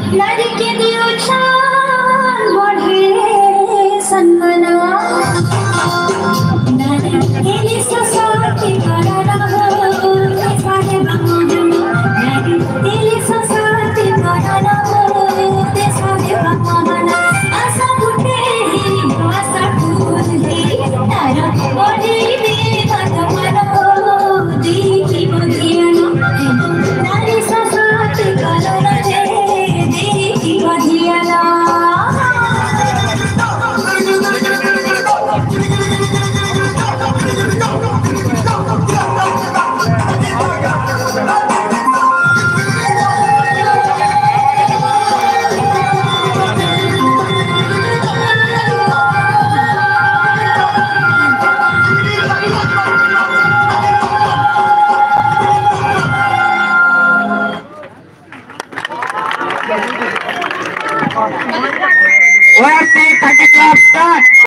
नारी के दियो छान बढ़े सन्मना नारी के लिए ससाती कराना हो सारे बामोहना नारी के लिए ससाती कराना हो सारे बामोहना आशा फुटे आशा फूले तारा बड़ी बेहद मनो देखी बधियाना नारी ससाती कराना देखी बधियाना Where the 30 club start?